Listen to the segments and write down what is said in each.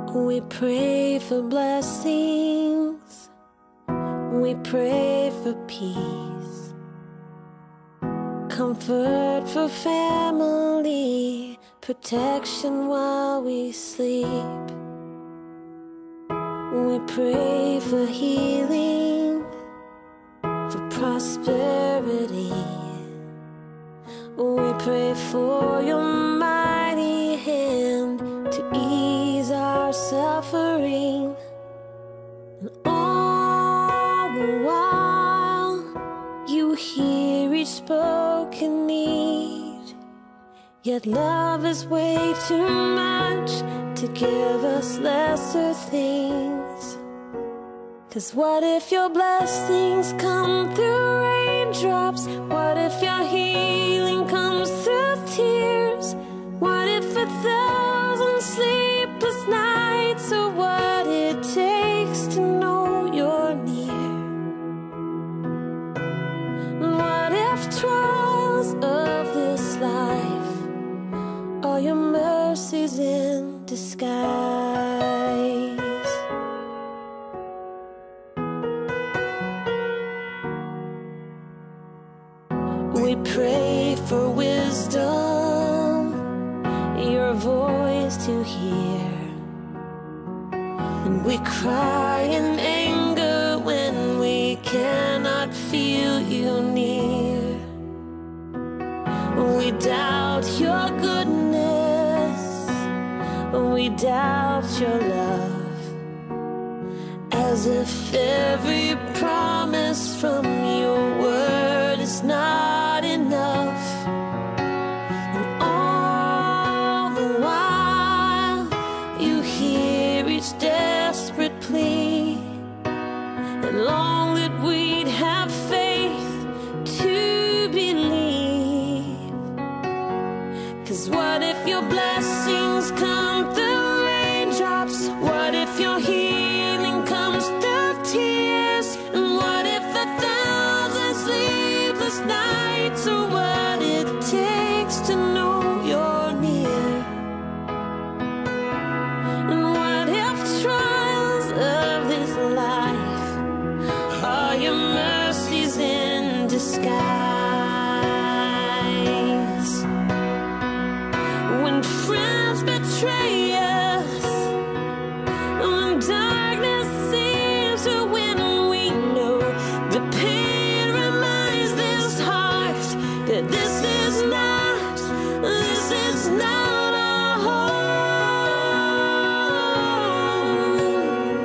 We pray for blessings, we pray for peace, comfort for family, protection while we sleep. We pray for healing, for prosperity. We pray for your mighty hand to ease our suffering. And all the while, you hear each spoken need. Yet love is way too much to give us lesser things. 'Cause what if your blessings come through raindrops? What if your healing comes through tears? What if 1,000 sleepless nights are what it takes to know you're near? What if trials of this life are your mercies in disguise? We pray for wisdom, your voice to hear. And we cry in anger when we cannot feel you near. We doubt your goodness, we doubt your love, as if every promise from your word is not enough. And all the while, you hear each desperate plea, and long that we'd have faith to believe. 'Cause what if your blessings come through raindrops? What if your healing comes through tears? And what if 1,000 sleepless nights are what it takes to know you're near? And what if trials of this life are your mercies in disguise? When friends betray us, when darkness seems to win, we know the pain reminds this heart that this is not our home.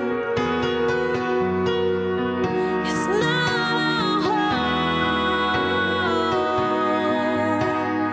It's not our home.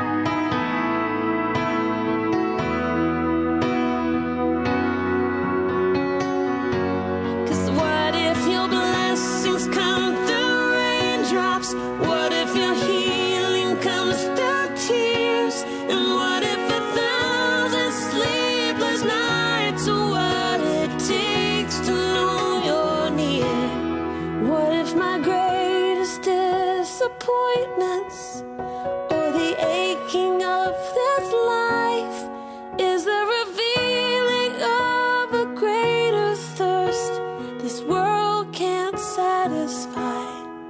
'Cause what if your blessings come through raindrops? What if your healing comes through tears? And what if 1,000 sleepless nights are what it takes to know you're near? What if my greatest disappointments or the aching of this life is the revealing of a greater thirst this world can't satisfy?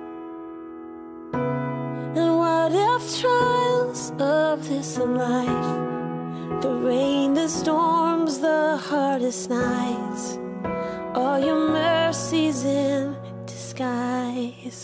And what if trials of this life, the rain, the storms, the hardest nights, are your mercies in disguise?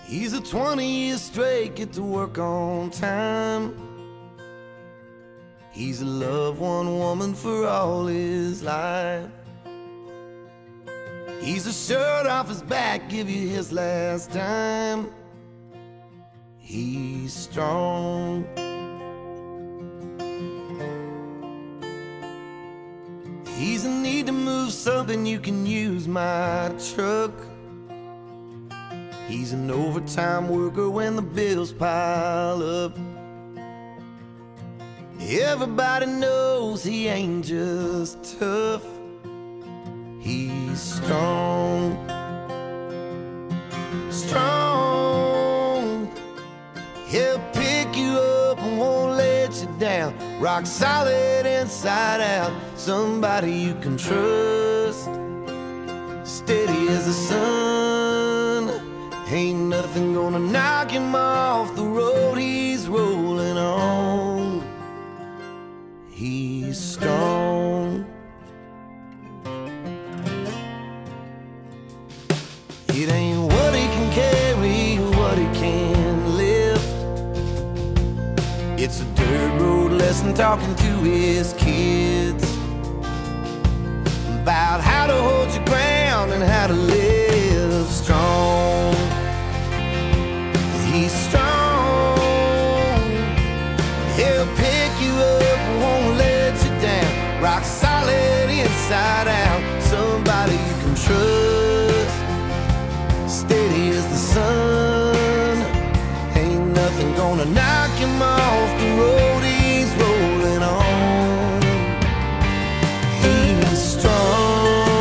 He's a 20 years straight, get to work on time. He's loved one woman for all his life. He's a shirt off his back, give you his last dime. He's strong. He's in need to move something, you can use my truck. He's an overtime worker when the bills pile up. Everybody knows he ain't just tough. He's strong. Strong. He'll pick you up and won't let you down. Rock solid inside out. Somebody you can trust. Steady as the sun. Ain't nothing gonna knock him off the road he's rolling on. He's strong. It ain't what he can carry, what he can lift. It's a dirt road lesson talking to his kids about how to hold your ground and how to live strong. He's strong. He'll pick you up and won't let you down. Rock solid inside out. Somebody you can trust. Steady as the sun. Ain't nothing gonna knock him off the road he's rolling on. He's strong.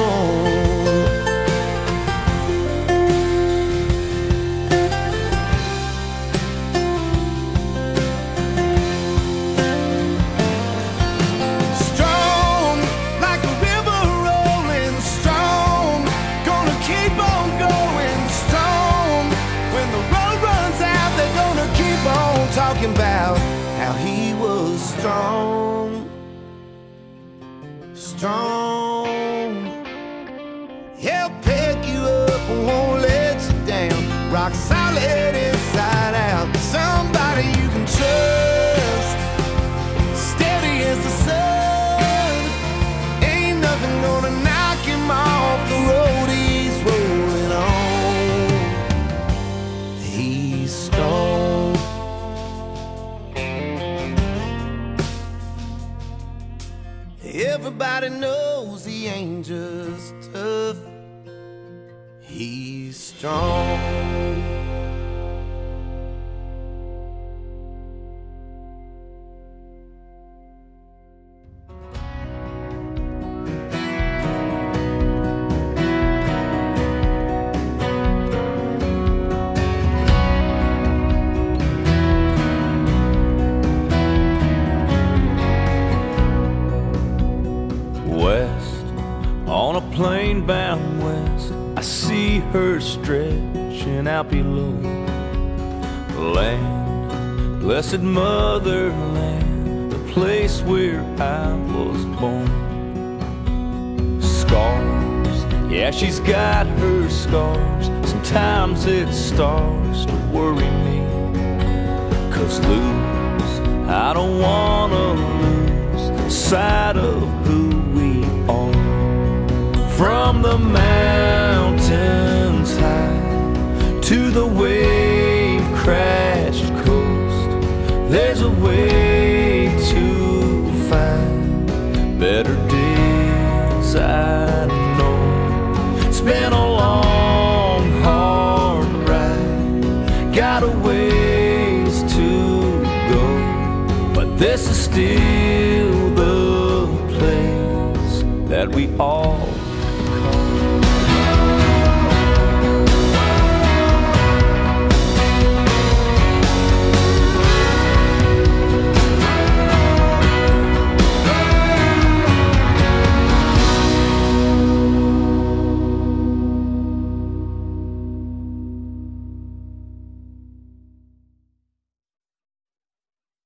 Talking about how he was strong. Strong. He'll pick you up and won't let you down. Rock solid inside out. Somebody you can trust. Steady as the sun. Ain't nothing gonna knock him off the road he's rolling on. He's strong. Everybody knows he ain't just tough. He's strong. Plane bound west, I see her stretching out below. Land, blessed motherland, the place where I was born. Scars, yeah, she's got her scars. Sometimes it starts to worry me. 'Cause lose, I don't wanna lose sight of who we are. From the mountains high to the wave-crashed coast, there's a way to find better days, I know. It's been a long, hard ride, got a ways to go, but this is still the place that we all